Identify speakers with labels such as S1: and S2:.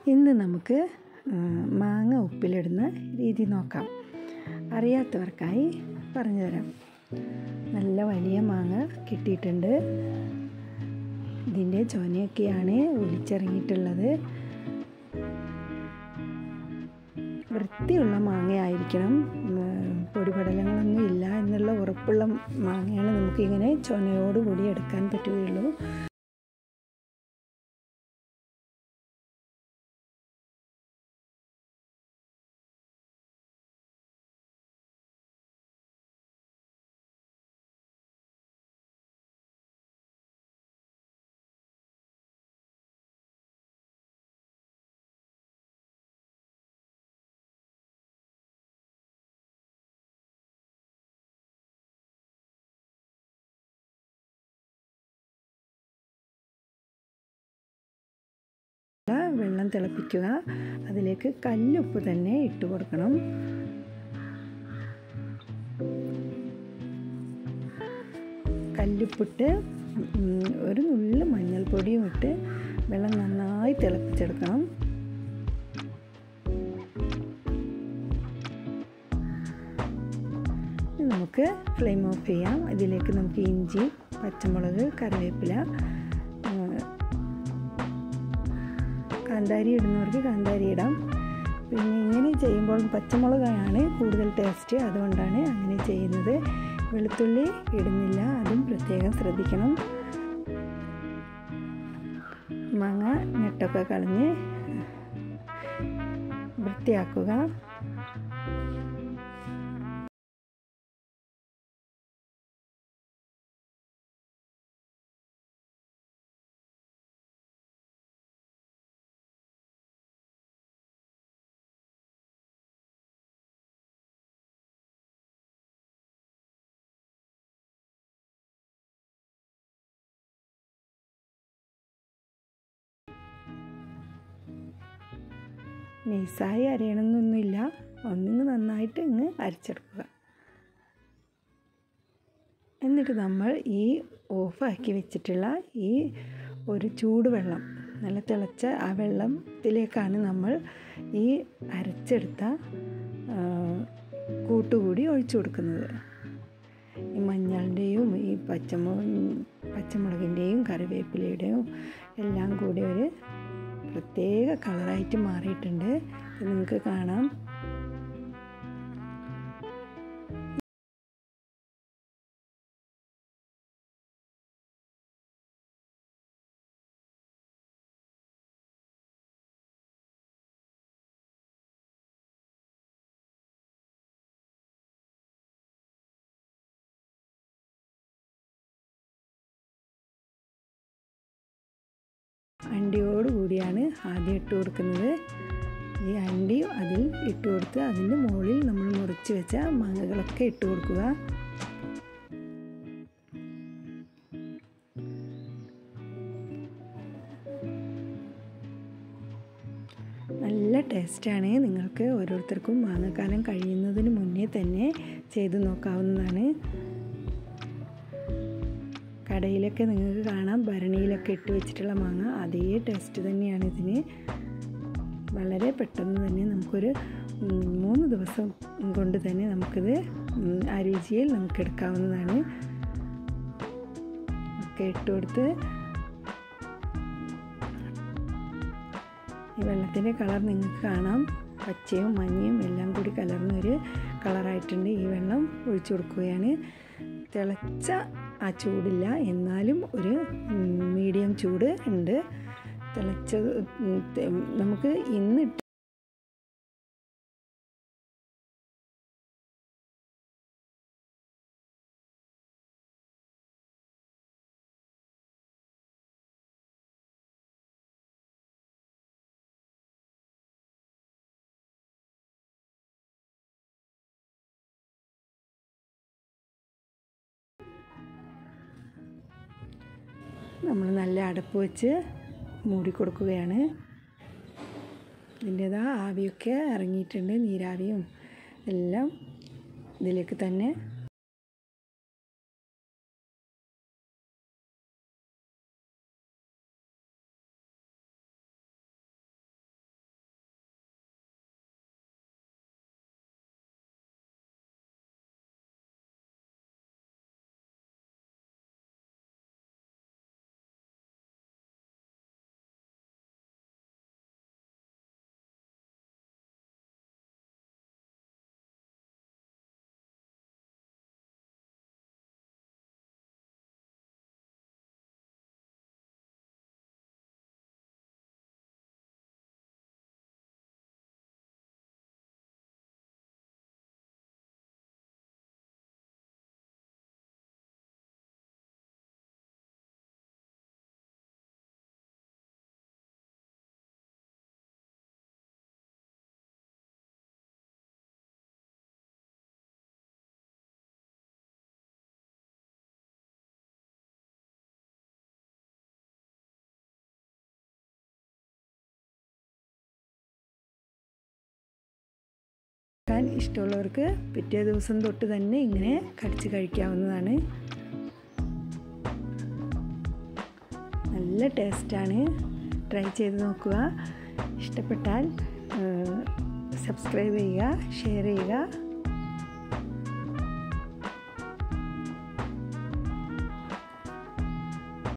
S1: ഇന്ന് നമുക്ക് മാങ്ങ ഉപ്പിലിടുന്ന രീതി നോക്കാം. അറിയാത്തവർക്കായി പറഞ്ഞുതരാം. നല്ല വലിയ മാങ്ങ കിട്ടിയിട്ടുണ്ട്. ഇതിൻ്റെ ചൊനയൊക്കെയാണ് ഒലിച്ചിറങ്ങിയിട്ടുള്ളത്. വൃത്തിയുള്ള മാങ്ങയായിരിക്കണം, പൊടിപടലങ്ങളൊന്നും ഇല്ല എന്നുള്ള ഉറപ്പുള്ള മാങ്ങയാണ് നമുക്കിങ്ങനെ ചൊനയോടുകൂടി എടുക്കാൻ പറ്റുകയുള്ളൂ. വെള്ളം തിളപ്പിക്കുക. അതിലേക്ക് കല്ലുപ്പ് തന്നെ ഇട്ട് കൊടുക്കണം. കല്ലുപ്പിട്ട് ഒരു നുള്ളു മഞ്ഞൾപ്പൊടിയും ഇട്ട് വെള്ളം നന്നായി തിളപ്പിച്ചെടുക്കണം. നമുക്ക് ഫ്ലെയിം ഓഫ് ചെയ്യാം. ഇതിലേക്ക് നമുക്ക് ഇഞ്ചി, പച്ചമുളക്, കറിവേപ്പില, കാന്താരി ഇടുന്നവർക്ക് കാന്താരി ഇടാം. പിന്നെ ഇങ്ങനെ ചെയ്യുമ്പോൾ പച്ചമുളകാണ് കൂടുതൽ ടേസ്റ്റ്, അതുകൊണ്ടാണ് അങ്ങനെ ചെയ്യുന്നത്. വെളുത്തുള്ളി ഇടുന്നില്ല, അതും പ്രത്യേകം ശ്രദ്ധിക്കണം. മാങ്ങ ഞെട്ടൊക്കെ കളഞ്ഞ് വൃത്തിയാക്കുക. നൈസായി അരയണമെന്നൊന്നുമില്ല, ഒന്നിങ്ങ് നന്നായിട്ട് ഇങ്ങ് അരച്ചെടുക്കുക. എന്നിട്ട് നമ്മൾ ഈ ഓഫാക്കി വെച്ചിട്ടുള്ള ഈ ഒരു ചൂടുവെള്ളം, നല്ല തിളച്ച ആ വെള്ളത്തിലേക്കാണ് നമ്മൾ ഈ അരച്ചെടുത്ത കൂട്ടുകൂടി ഒഴിച്ചു കൊടുക്കുന്നത്. ഈ മഞ്ഞളിൻ്റെയും ഈ പച്ചമുളകിൻ്റെയും കറിവേപ്പിലയുടെയും എല്ലാം കൂടി ഒരു പ്രത്യേക കളറായിട്ട് മാറിയിട്ടുണ്ട്. നിങ്ങൾക്ക് കാണാം. അണ്ടിയോടുകൂടിയാണ് ആദ്യം ഇട്ട് കൊടുക്കുന്നത്. ഈ അണ്ടി അതിൽ ഇട്ട് കൊടുത്ത് അതിൻ്റെ മുകളിൽ നമ്മൾ മുറിച്ച് വെച്ച മാങ്ങകളൊക്കെ ഇട്ട് കൊടുക്കുക. നല്ല ടേസ്റ്റാണ്. നിങ്ങൾക്ക് ഓരോരുത്തർക്കും മാങ്ങക്കാലം കഴിയുന്നതിന് മുന്നേ തന്നെ ചെയ്ത് നോക്കാവുന്നതാണ്. കടയിലൊക്കെ നിങ്ങൾക്ക് കാണാം, ഭരണിയിലൊക്കെ ഇട്ട് വെച്ചിട്ടുള്ള മാങ്ങ, അതേ ടേസ്റ്റ് തന്നെയാണ് ഇതിന്. വളരെ പെട്ടെന്ന് തന്നെ നമുക്കൊരു 3 ദിവസം കൊണ്ട് തന്നെ നമുക്കിത് ആ രുചിയിൽ നമുക്ക് എടുക്കാവുന്നതാണ്. ഒക്കെ ഇട്ട് കൊടുത്ത് ഈ വെള്ളത്തിൻ്റെ കളർ നിങ്ങൾക്ക് കാണാം, പച്ചയും മഞ്ഞയും എല്ലാം കൂടി കലർന്നൊരു കളറായിട്ടുണ്ട്. ഈ വെള്ളം ഒഴിച്ചു കൊടുക്കുകയാണ്. തിളച്ച ആ ചൂടില്ല, എന്നാലും ഒരു മീഡിയം ചൂട് ഉണ്ട്. തിളച്ചത് നമുക്ക് ഇന്നിട്ട് നമ്മൾ നല്ല അടപ്പ് വെച്ച് മൂടിക്കൊടുക്കുകയാണ്. ഇതിൻ്റെതാ ആവിയൊക്കെ ഇറങ്ങിയിട്ടുണ്ട്, നീരാവിയും എല്ലാം ഇതിലേക്ക് തന്നെ ഇഷ്ടമുള്ളവർക്ക് പിറ്റേ ദിവസം തൊട്ട് തന്നെ ഇങ്ങനെ കടിച്ച് കഴിക്കാവുന്നതാണ്. നല്ല ടേസ്റ്റാണ്. ട്രൈ ചെയ്ത് നോക്കുക. ഇഷ്ടപ്പെട്ടാൽ സബ്സ്ക്രൈബ് ചെയ്യുക, ഷെയർ ചെയ്യുക.